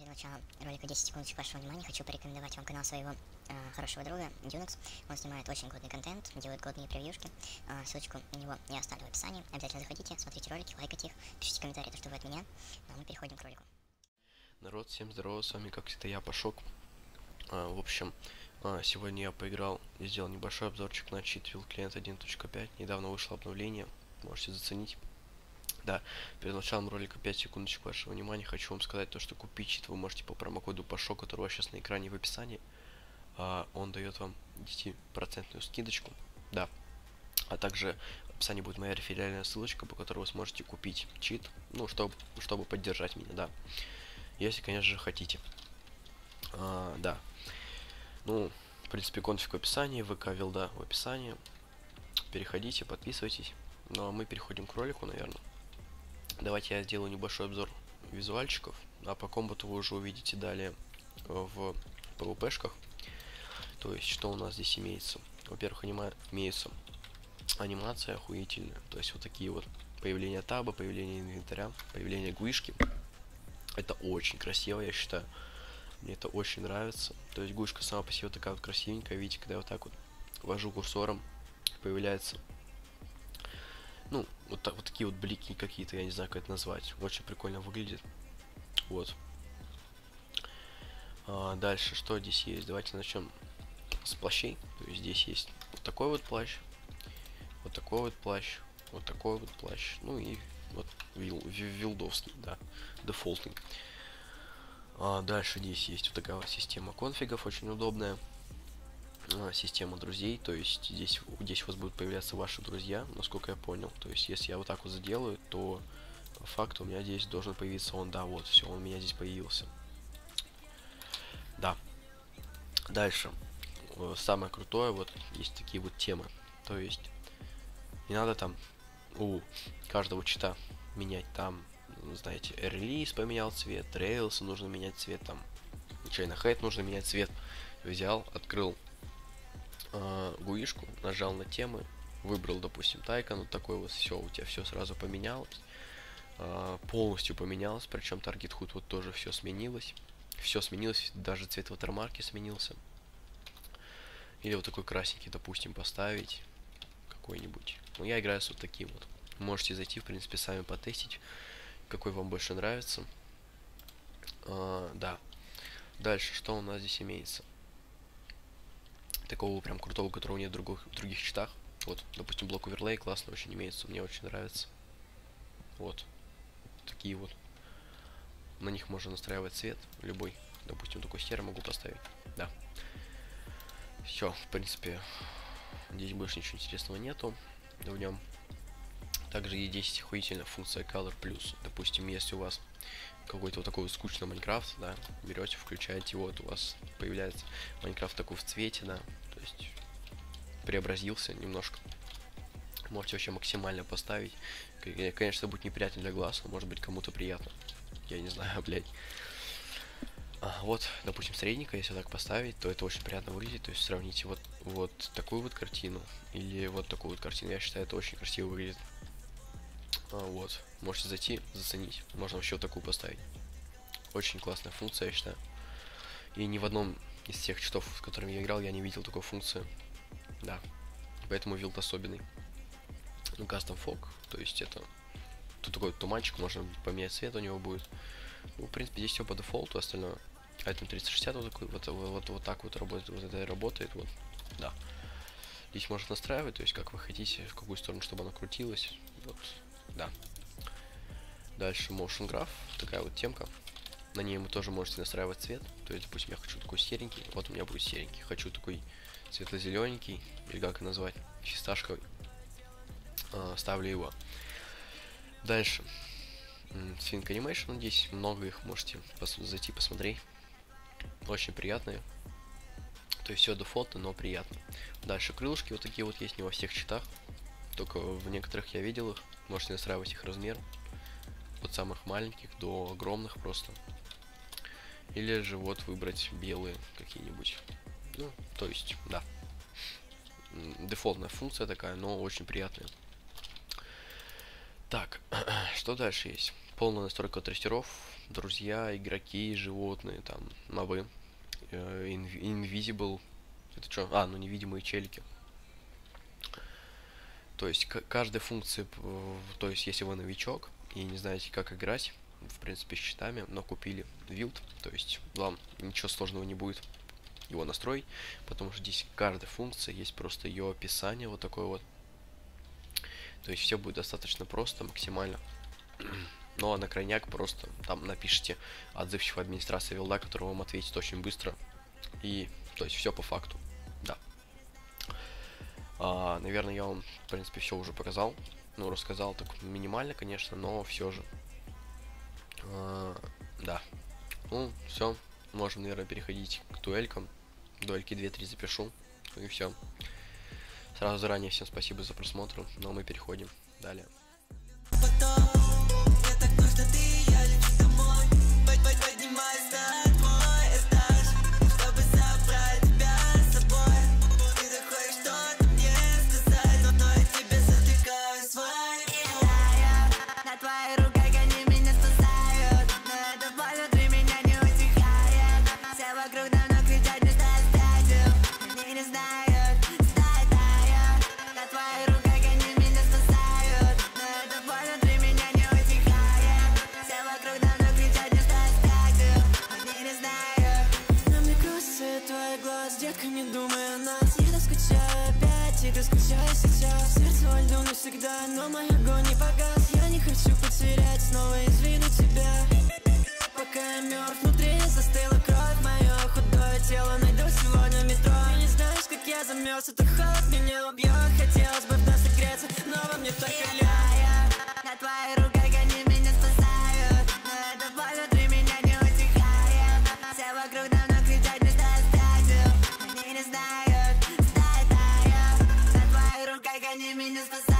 начала ролика 10 секундочек вашего внимания хочу порекомендовать вам канал своего хорошего друга Дюнекс. Он снимает очень годный контент, делает годные превьюшки. Ссылочку на него я оставлю в описании. Обязательно заходите, смотрите ролики, лайкайте их, пишите комментарии, то, что вы от меня. Ну а мы переходим к ролику. Народ, всем здорово, с вами как всегда я, Пашок. В общем, сегодня я поиграл и сделал небольшой обзорчик на чит Will Client 1.5. Недавно вышло обновление, можете заценить. Да, перед началом ролика 5 секундочек вашего внимания хочу вам сказать то, что купить чит вы можете по промокоду Пашок, который у вас сейчас на экране в описании. Он дает вам 10% скидочку, да. А также в описании будет моя реферальная ссылочка, по которой вы сможете купить чит, ну, чтобы поддержать меня, да. Если, конечно же, хотите. Да. Ну, в принципе, конфиг в описании, ВК Вилда в описании. Переходите, подписывайтесь. Ну, а мы переходим к ролику, наверное. Давайте я сделаю небольшой обзор визуальчиков. А по комбату вы уже увидите далее в PvP-шках. То есть, что у нас здесь имеется. Во-первых, имеется анимация охуительная. То есть, вот такие вот появление таба, появление инвентаря, появление гуишки. Это очень красиво, я считаю. Мне это очень нравится. То есть гуишка сама по себе такая вот красивенькая. Видите, когда я вот так вот вожу курсором, появляется, ну, вот такие вот блики какие-то, я не знаю, как это назвать. Очень прикольно выглядит. Вот. Дальше, что здесь есть? Давайте начнем с плащей. То есть здесь есть вот такой вот плащ, вот такой вот плащ, вот такой вот плащ. Ну и вот вилдовский, да, дефолтный. Дальше здесь есть вот такая вот система конфигов, очень удобная. Система друзей, то есть здесь у вас будут появляться ваши друзья, насколько я понял. То есть если я вот так вот заделаю, то по факту у меня здесь должен появиться он, да, вот, все, он у меня здесь появился. Да. Дальше. Самое крутое, вот, есть такие вот темы. То есть не надо там у каждого чита менять там, знаете, релиз поменял цвет, трейлсы нужно менять цвет, там, China Head нужно менять цвет. Взял, открыл гуишку, нажал на темы, выбрал, допустим, Тайкон, вот такой вот, все, у тебя все сразу поменялось, полностью поменялось, причем Target HUD вот тоже все сменилось, даже цвет ватермарки сменился. Или вот такой красненький, допустим, поставить какой-нибудь. Ну, я играю с вот таким вот. Можете зайти, в принципе, сами потестить, какой вам больше нравится. Да. Дальше, что у нас здесь имеется? Такого прям крутого, которого нет в других читах. Вот, допустим, блок оверлей классно очень имеется, мне очень нравится. Вот. Такие вот. На них можно настраивать цвет любой. Допустим, такой серый могу поставить. Да. Все, в принципе, здесь больше ничего интересного нету в нем. Также есть здесь охуительная функция Color Plus. Допустим, если у вас какой-то вот такой вот скучный Майнкрафт, да, берете, включаете, вот у вас появляется Майнкрафт такой в цвете, да, то есть преобразился немножко. Можете вообще максимально поставить. Конечно, будет неприятно для глаз, но может быть кому-то приятно. Я не знаю, блядь. Вот, допустим, средненько, если так поставить, то это очень приятно выглядит. То есть сравните вот такую вот картину или вот такую вот картину. Я считаю, это очень красиво выглядит. Вот, можете зайти, заценить. Можно вообще вот такую поставить. Очень классная функция, я считаю. И ни в одном из тех читов, с которыми я играл, я не видел такой функции. Да. Поэтому вилд особенный. Ну, Custom Fog, то есть это... Тут такой туманчик, можно поменять цвет у него будет. Ну, в принципе, здесь все по дефолту, остальное. Item 360 вот такой, вот так вот работает, вот это и работает, вот. Да. Здесь можно настраивать, то есть как вы хотите, в какую сторону, чтобы оно крутилось. Вот. Да. Дальше Motion Graph, такая вот темка. На ней вы тоже можете настраивать цвет. То есть, допустим, я хочу такой серенький, вот у меня будет серенький. Хочу такой светло-зелененький, или как назвать, фисташковый. Ставлю его. Дальше. Swing Animation здесь много их, можете зайти посмотреть. Очень приятные. То есть все дефолтно, но приятно. Дальше крылышки вот такие вот есть, не во всех читах. Только в некоторых я видел их. Можете настраивать их размер. От самых маленьких до огромных просто. Или же вот выбрать белые какие-нибудь. Ну, то есть, да. Дефолтная функция такая, но очень приятная. Так, что дальше есть? Полная настройка трейсеров. друзья, игроки, животные, там, мобы, invisible, это что? А, ну невидимые челики. То есть каждой функции, то есть если вы новичок и не знаете, как играть, в принципе, с читами, но купили Wild, то есть вам ничего сложного не будет его настроить, потому что здесь каждая функция есть просто ее описание вот такое вот. То есть все будет достаточно просто, максимально. Ну а на крайняк просто там напишите отзывчивой администрации Вилда, который вам ответит очень быстро. И то есть все по факту. Да. Наверное, я вам, в принципе, все уже показал. Ну, рассказал так минимально, конечно, но все же. Да. Ну, все. Можем, наверное, переходить к дуэлькам. Дуэльки 2-3 запишу. И все. Сразу заранее всем спасибо за просмотр. Но мы переходим далее. Не думай о нас, я скучаю опять, и скучаю сейчас. Сердце во льду навсегда, но мой огонь не погас. Я не хочу потерять снова из виду тебя. Пока я мертв, внутри застыла кровь. Мое худое тело найду сегодня в метро. Ты не знаешь, как я замерз, этот холод меня убьет. Хотелось бы вновь согреться, но во мне только лед. На твоей руке гони меня спасают, но эта боль внутри меня не утихает. Все вокруг давно кричат, не знаю. Не знаю, знаю, на твоей руках они меня спасают.